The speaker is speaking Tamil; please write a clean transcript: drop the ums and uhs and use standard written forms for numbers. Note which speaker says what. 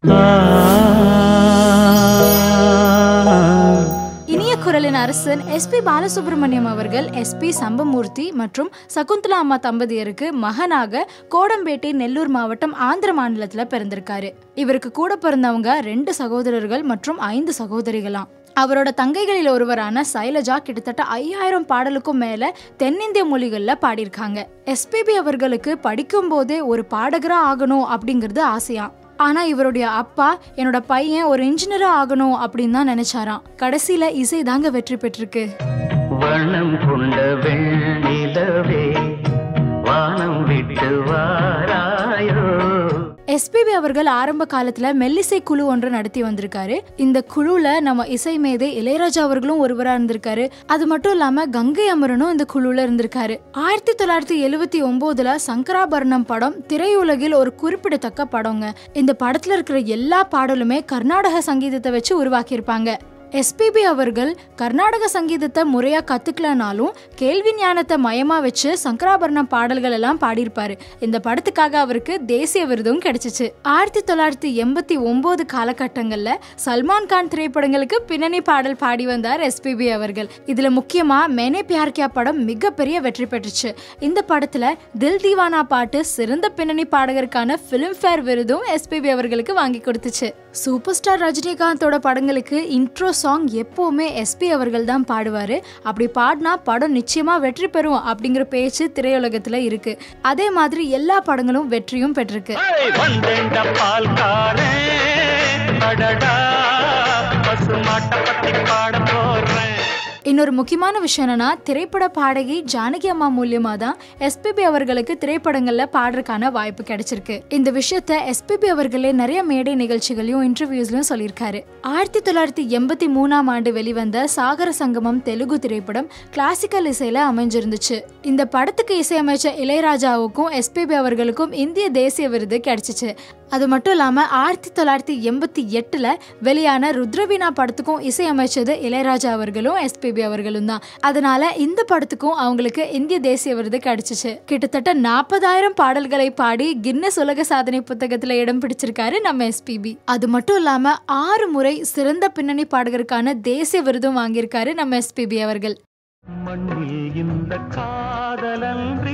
Speaker 1: இனிய குரலின் அரசன் எஸ்பி பாலசுப்ரமணியம் அவர்கள் எஸ்பி சம்பமூர்த்தி மற்றும் சகுந்தலா அம்மா தம்பதியருக்கு மகனாக கோடம்பேட்டை நெல்லூர் மாவட்டம் ஆந்திர மாநிலத்துல பிறந்திருக்காரு. இவருக்கு கூட பிறந்தவங்க 2 சகோதரர்கள் மற்றும் 5 சகோதரிகளாம். அவரோட தங்கைகளில் ஒருவரான சைலஜா கிட்டத்தட்ட 5000 பாடலுக்கும் மேல தென்னிந்திய மொழிகள்ல பாடியிருக்காங்க. எஸ்பிபி அவர்களுக்கு படிக்கும் போதே ஒரு பாடகரா ஆகணும் அப்படிங்கிறது ஆசையாம். ஆனா இவருடைய அப்பா என்னோட பையன் ஒரு இன்ஜினியரா ஆகணும் அப்படின்னு தான் நினைச்சாராம். கடைசியில இசை தாங்க வெற்றி பெற்றிருக்கு.
Speaker 2: வண்ணம் கொண்ட வெண்ணிலவே வானம் விட்டு வாராயோ.
Speaker 1: எஸ்பிபி அவர்கள் ஆரம்ப காலத்துல மெல்லிசை குழு ஒன்று நடத்தி வந்திருக்காரு. இந்த குழுல நம்ம இசை மேதை இளையராஜா அவர்களும் ஒருவரா இருந்திருக்காரு. அது மட்டும் இல்லாம கங்கை அமரனும் இந்த குழுல இருந்திருக்காரு. 1979ல சங்கராபரணம் படம் திரையுலகில் ஒரு குறிப்பிடத்தக்க படங்க. இந்த படத்துல இருக்கிற எல்லா பாடலுமே கர்நாடக சங்கீதத்தை வச்சு உருவாக்கி இருப்பாங்க. எஸ்பிபி அவர்கள் கர்நாடக சங்கீதத்தை முறையா கத்துக்கலனாலும் கேள்வி ஞானத்தை மயமா வச்சு சங்கராபரணம் பாடல்கள் எல்லாம் பாடியிருப்பாரு. இந்த படத்துக்காக அவருக்கு தேசிய விருதும் கிடைச்சிச்சு. 1989 காலகட்டங்கள்ல சல்மான் கான் திரைப்படங்களுக்கு பின்னணி பாடல் பாடி வந்தார் எஸ்பிபி அவர்கள். இதுல முக்கியமா மேனே பியார் கியா படம் மிகப்பெரிய வெற்றி பெற்றுச்சு. இந்த படத்துல தில் தீவானா பாட்டு சிறந்த பின்னணி பாடகருக்கான பிலிம்பேர் விருதும் எஸ்பிபி அவர்களுக்கு வாங்கி கொடுத்துச்சு. சூப்பர் ஸ்டார் ரஜினிகாந்தோட படங்களுக்கு இன்ட்ரோ சாங் எப்பவுமே எஸ்பி அவர்கள் தான் பாடுவாரு. அப்படி பாடினா படம் நிச்சயமா வெற்றி பெறும் அப்படிங்கிற பேச்சு திரையுலகத்துல இருக்கு. அதே மாதிரி எல்லா படங்களும் வெற்றியும் பெற்றிருக்கு. இன்னொரு முக்கியமான விஷயம் என்னன்னா, திரைப்பட பாடகி ஜானகி அம்மா மூலியமா தான் எஸ்பிபி அவர்களுக்கு திரைப்படங்கள்ல பாடுறதுக்கான வாய்ப்பு கிடைச்சிருக்கு. இந்த விஷயத்த எஸ்பிபி அவர்களே நிறைய மேடை நிகழ்ச்சிகளையும் இன்டர்வியூஸ்லயும் சொல்லியிருக்காரு. 1983ஆம் ஆண்டு வெளிவந்த சாகர சங்கமம் தெலுங்கு திரைப்படம் கிளாசிக்கல் இசையில அமைஞ்சிருந்துச்சு. இந்த படத்துக்கு இசையமைச்ச இளையராஜாவுக்கும் எஸ்பிபி அவர்களுக்கும் இந்திய தேசிய விருது கிடைச்சிச்சு. அது மட்டும் இல்லாம 1988ல வெளியான ருத்ரவீணா படத்துக்கும் இசையமைச்சது இளையராஜா அவர்களும் எஸ்பிபி அவர்களும் தான். அதனால இந்த படத்துக்கும் அவங்களுக்கு இந்திய தேசிய விருது கிடைச்சிச்சு. கிட்டத்தட்ட 40,000 பாடல்களை பாடி கின்னஸ் உலக சாதனை புத்தகத்துல இடம் பிடிச்சிருக்காரு நம்ம எஸ்பிபி. அது மட்டும் இல்லாம 6 முறை சிறந்த பின்னணி பாடகருக்கான தேசிய விருதும் வாங்கியிருக்காரு நம்ம எஸ்பிபி அவர்கள்.
Speaker 2: மண்ணில் இந்த காதலன்றி